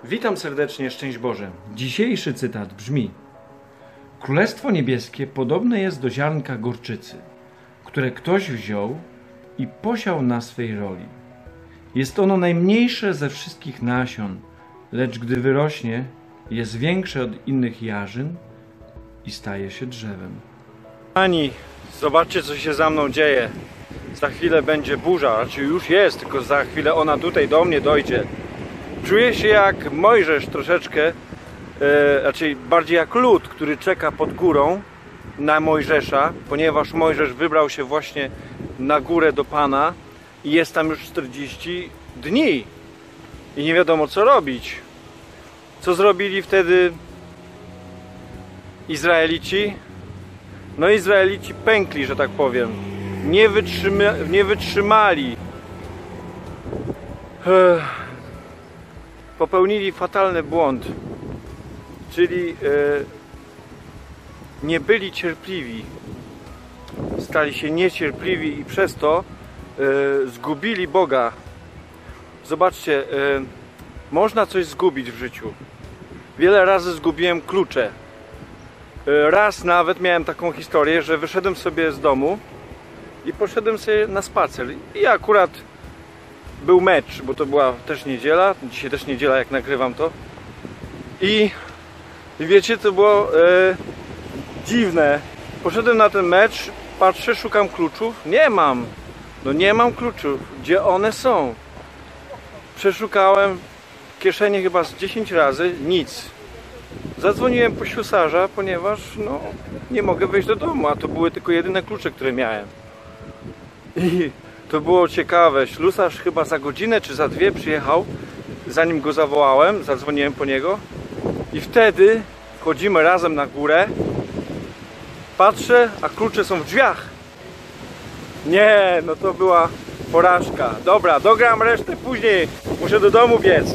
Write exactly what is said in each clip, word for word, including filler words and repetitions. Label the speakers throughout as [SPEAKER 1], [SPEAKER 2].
[SPEAKER 1] Witam serdecznie, szczęść Boże. Dzisiejszy cytat brzmi: Królestwo Niebieskie podobne jest do ziarnka gorczycy, które ktoś wziął i posiał na swej roli. Jest ono najmniejsze ze wszystkich nasion, lecz gdy wyrośnie, jest większe od innych jarzyn i staje się drzewem. Ani, zobaczcie, co się za mną dzieje. Za chwilę będzie burza, raczej już jest, tylko za chwilę ona tutaj do mnie dojdzie. Czuję się jak Mojżesz troszeczkę, e, raczej bardziej jak lud, który czeka pod górą na Mojżesza, ponieważ Mojżesz wybrał się właśnie na górę do Pana i jest tam już czterdzieści dni i nie wiadomo, co robić. Co zrobili wtedy Izraelici? No Izraelici pękli, że tak powiem. Nie, wytrzyma, nie wytrzymali. Ech. Popełnili fatalny błąd. Czyli e, nie byli cierpliwi. Stali się niecierpliwi i przez to e, zgubili Boga. Zobaczcie, e, można coś zgubić w życiu. Wiele razy zgubiłem klucze. E, raz nawet miałem taką historię, że wyszedłem sobie z domu i poszedłem sobie na spacer. I akurat był mecz, bo to była też niedziela. Dzisiaj też niedziela, jak nagrywam to. I, i wiecie, to było e, dziwne. Poszedłem na ten mecz, patrzę, szukam kluczów. Nie mam. No nie mam kluczów. Gdzie one są? Przeszukałem kieszenie chyba z dziesięć razy. Nic. Zadzwoniłem po ślusarza, ponieważ no, nie mogę wejść do domu, a to były tylko jedyne klucze, które miałem. I to było ciekawe. Ślusarz chyba za godzinę czy za dwie przyjechał, zanim go zawołałem, zadzwoniłem po niego. I wtedy wchodzimy razem na górę. Patrzę, a klucze są w drzwiach. Nie, no to była porażka. Dobra, dogram resztę później. Muszę do domu biec.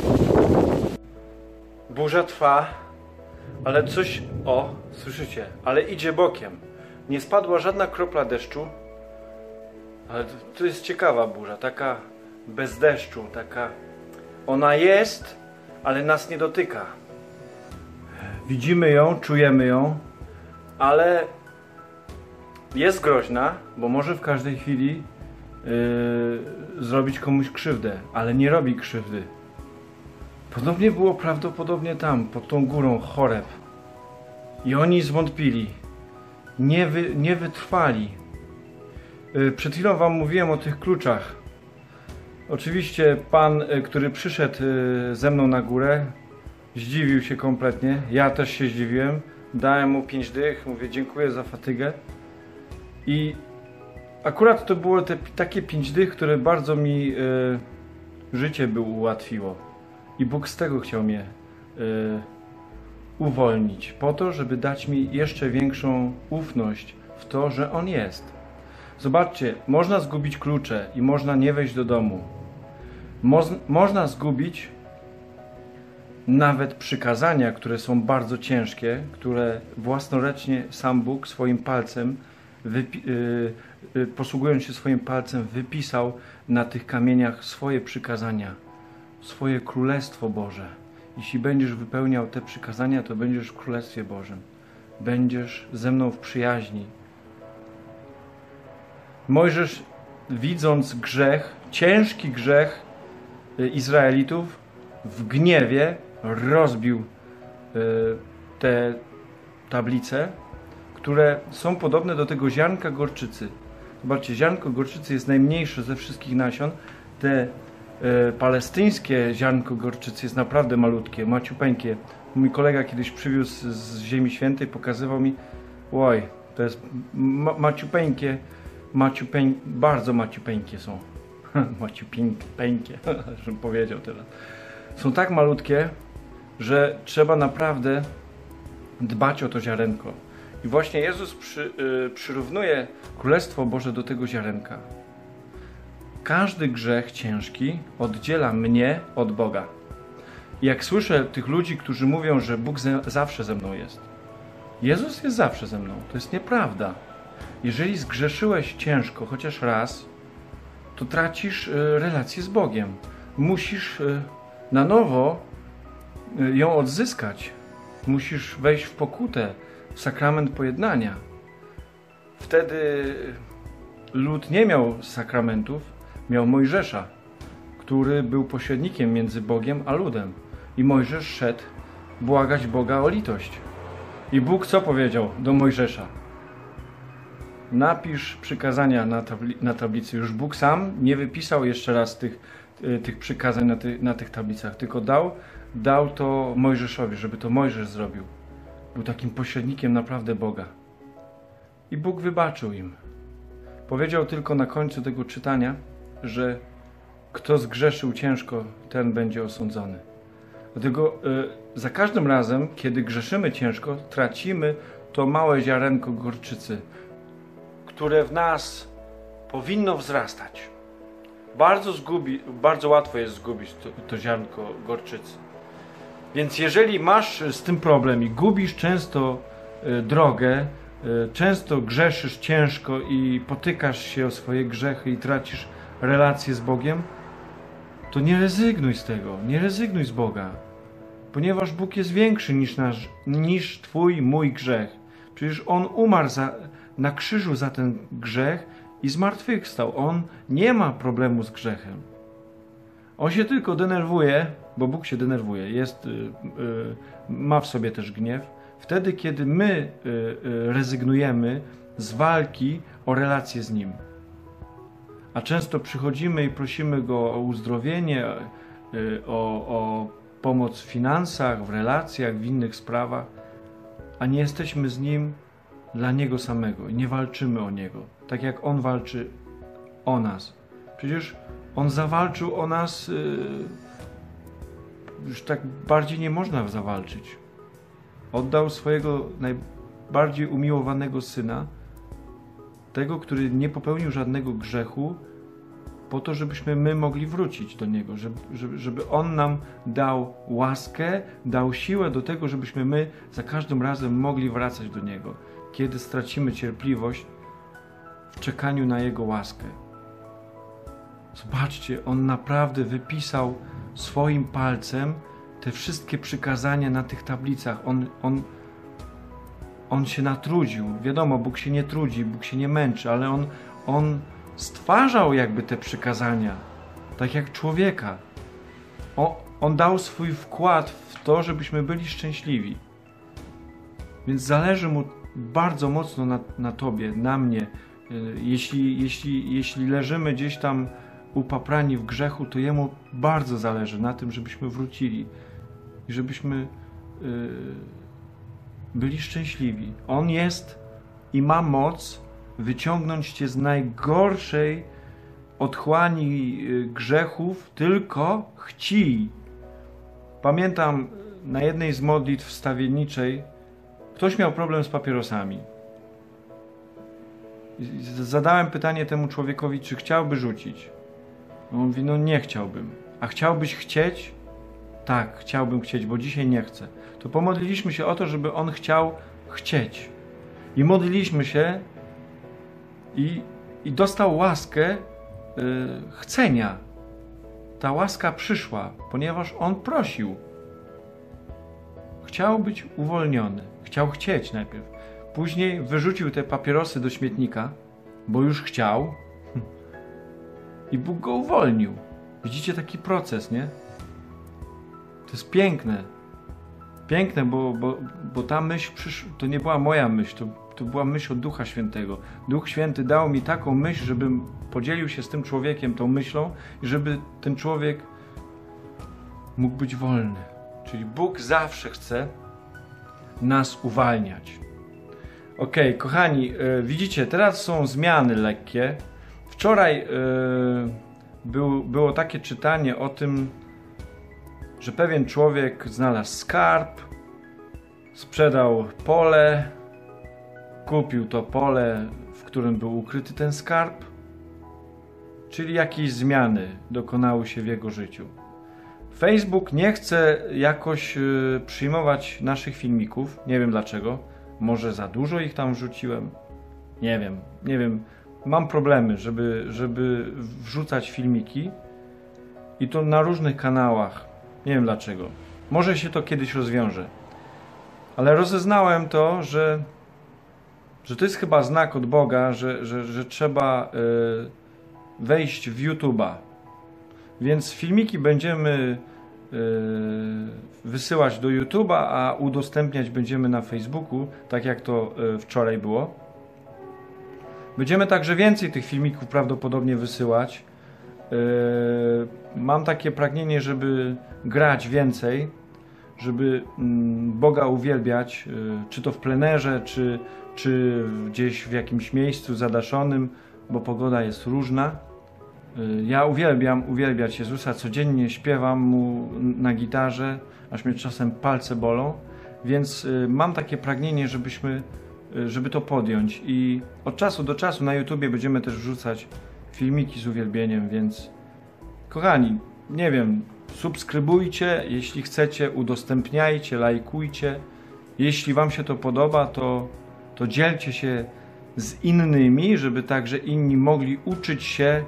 [SPEAKER 1] Burza trwa, ale coś... O, słyszycie? Ale idzie bokiem. Nie spadła żadna kropla deszczu. Ale to, to jest ciekawa burza, taka bez deszczu, taka... Ona jest, ale nas nie dotyka. Widzimy ją, czujemy ją, ale jest groźna, bo może w każdej chwili yy, zrobić komuś krzywdę, ale nie robi krzywdy. Podobnie było prawdopodobnie tam, pod tą górą Choreb. I oni zwątpili, nie, wy, nie wytrwali. Przed chwilą wam mówiłem o tych kluczach. Oczywiście pan, który przyszedł ze mną na górę, zdziwił się kompletnie. Ja też się zdziwiłem. Dałem mu pięć dych, mówię dziękuję za fatygę. I akurat to było te takie pięć dych, które bardzo mi y, życie by ułatwiło. I Bóg z tego chciał mnie y, uwolnić. Po to, żeby dać mi jeszcze większą ufność w to, że On jest. Zobaczcie, można zgubić klucze i można nie wejść do domu. Mo można zgubić nawet przykazania, które są bardzo ciężkie, które własnoręcznie sam Bóg swoim palcem, yy, yy, posługując się swoim palcem, wypisał na tych kamieniach swoje przykazania, swoje Królestwo Boże. Jeśli będziesz wypełniał te przykazania, to będziesz w Królestwie Bożym. Będziesz ze mną w przyjaźni. Mojżesz, widząc grzech, ciężki grzech Izraelitów, w gniewie rozbił te tablice, które są podobne do tego ziarnka gorczycy. Zobaczcie, ziarnko gorczycy jest najmniejsze ze wszystkich nasion. Te palestyńskie ziarnko gorczycy jest naprawdę malutkie, maciupeńkie. Mój kolega kiedyś przywiózł z Ziemi Świętej, pokazywał mi, oj, to jest ma maciupeńkie. Maciupeń, bardzo maciupeńkie są. Maciupeńkie, żebym powiedział teraz. Są tak malutkie, że trzeba naprawdę dbać o to ziarenko. I właśnie Jezus przy, yy, przyrównuje Królestwo Boże do tego ziarenka. Każdy grzech ciężki oddziela mnie od Boga. I jak słyszę tych ludzi, którzy mówią, że Bóg ze, zawsze ze mną jest. Jezus jest zawsze ze mną. To jest nieprawda. Jeżeli zgrzeszyłeś ciężko, chociaż raz, to tracisz relację z Bogiem. Musisz na nowo ją odzyskać, musisz wejść w pokutę, w sakrament pojednania. Wtedy lud nie miał sakramentów, miał Mojżesza, który był pośrednikiem między Bogiem a ludem. I Mojżesz szedł błagać Boga o litość. I Bóg co powiedział do Mojżesza? Napisz przykazania na, tabli na tablicy. Już Bóg sam nie wypisał jeszcze raz tych, tych przykazań na, ty na tych tablicach, tylko dał, dał to Mojżeszowi, żeby to Mojżesz zrobił. Był takim pośrednikiem naprawdę Boga. I Bóg wybaczył im. Powiedział tylko na końcu tego czytania, że kto zgrzeszył ciężko, ten będzie osądzony. Dlatego y, za każdym razem, kiedy grzeszymy ciężko, tracimy to małe ziarenko gorczycy, które w nas powinno wzrastać. Bardzo, zgubi, bardzo łatwo jest zgubić to, to ziarnko gorczycy. Więc jeżeli masz z tym problem i gubisz często y, drogę, y, często grzeszysz ciężko i potykasz się o swoje grzechy i tracisz relację z Bogiem, to nie rezygnuj z tego, nie rezygnuj z Boga. Ponieważ Bóg jest większy niż, nasz, niż twój, mój grzech. Przecież On umarł za, na krzyżu za ten grzech i zmartwychwstał. On nie ma problemu z grzechem. On się tylko denerwuje, bo Bóg się denerwuje, jest, yy, yy, ma w sobie też gniew. Wtedy, kiedy my yy, yy, rezygnujemy z walki o relację z Nim. A często przychodzimy i prosimy Go o uzdrowienie, yy, o, o pomoc w finansach, w relacjach, w innych sprawach, a nie jesteśmy z Nim dla Niego samego i nie walczymy o Niego, tak jak On walczy o nas. Przecież On zawalczył o nas, yy, już tak bardziej nie można zawalczyć. Oddał swojego najbardziej umiłowanego Syna, tego, który nie popełnił żadnego grzechu, po to, żebyśmy my mogli wrócić do Niego, żeby, żeby, żeby On nam dał łaskę, dał siłę do tego, żebyśmy my za każdym razem mogli wracać do Niego, kiedy stracimy cierpliwość w czekaniu na Jego łaskę. Zobaczcie, On naprawdę wypisał swoim palcem te wszystkie przykazania na tych tablicach. On, on, on się natrudził. Wiadomo, Bóg się nie trudzi, Bóg się nie męczy, ale On, on stwarzał jakby te przykazania, tak jak człowieka. On, on dał swój wkład w to, żebyśmy byli szczęśliwi. Więc zależy Mu bardzo mocno na, na Tobie, na mnie. Jeśli, jeśli, jeśli leżymy gdzieś tam upaprani w grzechu, to Jemu bardzo zależy na tym, żebyśmy wrócili i żebyśmy yy, byli szczęśliwi. On jest i ma moc wyciągnąć Cię z najgorszej otchłani grzechów, tylko chciej. Pamiętam na jednej z modlitw wstawienniczej ktoś miał problem z papierosami. Zadałem pytanie temu człowiekowi, czy chciałby rzucić. On mówi, no nie chciałbym. A chciałbyś chcieć? Tak, chciałbym chcieć, bo dzisiaj nie chcę. To pomodliliśmy się o to, żeby on chciał chcieć. I modliliśmy się i, i dostał łaskę yy, chcenia. Ta łaska przyszła, ponieważ on prosił. Chciał być uwolniony. Chciał chcieć najpierw. Później wyrzucił te papierosy do śmietnika, bo już chciał. I Bóg go uwolnił. Widzicie taki proces, nie? To jest piękne. Piękne, bo, bo, bo ta myśl przysz... to nie była moja myśl, to, to była myśl od Ducha Świętego. Duch Święty dał mi taką myśl, żebym podzielił się z tym człowiekiem tą myślą i żeby ten człowiek mógł być wolny. Czyli Bóg zawsze chce nas uwalniać. Ok, kochani, yy, widzicie, teraz są zmiany lekkie. Wczoraj yy, był, było takie czytanie o tym, że pewien człowiek znalazł skarb, sprzedał pole, kupił to pole, w którym był ukryty ten skarb, czyli jakieś zmiany dokonały się w jego życiu. Facebook nie chce jakoś yy, przyjmować naszych filmików, nie wiem dlaczego, może za dużo ich tam wrzuciłem, nie wiem, nie wiem. Mam problemy, żeby, żeby wrzucać filmiki i to na różnych kanałach. Nie wiem dlaczego. Może się to kiedyś rozwiąże. Ale rozeznałem to, że, że to jest chyba znak od Boga, że, że, że trzeba y, wejść w YouTube'a. Więc filmiki będziemy y, wysyłać do YouTube'a, a udostępniać będziemy na Facebooku, tak jak to y, wczoraj było. Będziemy także więcej tych filmików prawdopodobnie wysyłać. Yy, mam takie pragnienie, żeby grać więcej, żeby mm, Boga uwielbiać, yy, czy to w plenerze, czy, czy gdzieś w jakimś miejscu zadaszonym, bo pogoda jest różna. Yy, ja uwielbiam uwielbiać Jezusa, codziennie śpiewam Mu na gitarze, aż mnie czasem palce bolą, więc yy, mam takie pragnienie, żebyśmy żeby to podjąć i od czasu do czasu na YouTubie będziemy też wrzucać filmiki z uwielbieniem, więc kochani, nie wiem, subskrybujcie, jeśli chcecie, udostępniajcie, lajkujcie. Jeśli wam się to podoba, to, to dzielcie się z innymi, żeby także inni mogli uczyć się,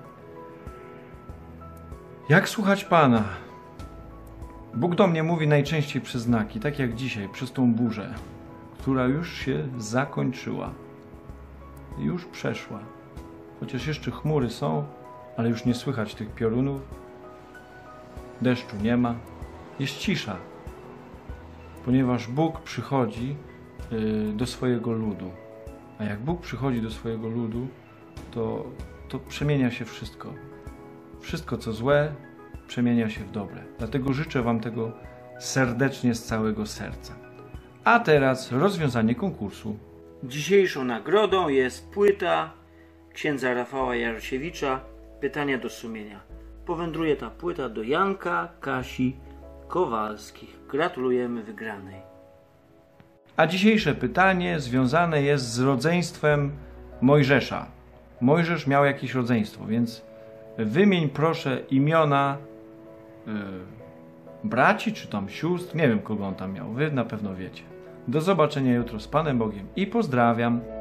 [SPEAKER 1] jak słuchać Pana. Bóg do mnie mówi najczęściej przez znaki, tak jak dzisiaj, przez tą burzę, która już się zakończyła, już przeszła. Chociaż jeszcze chmury są, ale już nie słychać tych piorunów, deszczu nie ma, jest cisza, ponieważ Bóg przychodzi y, do swojego ludu. A jak Bóg przychodzi do swojego ludu, to, to przemienia się wszystko. Wszystko, co złe, przemienia się w dobre. Dlatego życzę wam tego serdecznie z całego serca. A teraz rozwiązanie konkursu.
[SPEAKER 2] Dzisiejszą nagrodą jest płyta księdza Rafała Jarosiewicza Pytania do sumienia. Powędruje ta płyta do Janka, Kasi Kowalskich. Gratulujemy wygranej.
[SPEAKER 1] A dzisiejsze pytanie związane jest z rodzeństwem Mojżesza. Mojżesz miał jakieś rodzeństwo, więc wymień proszę imiona yy, braci czy tam sióstr. Nie wiem, kogo on tam miał. Wy na pewno wiecie. Do zobaczenia jutro z Panem Bogiem i pozdrawiam.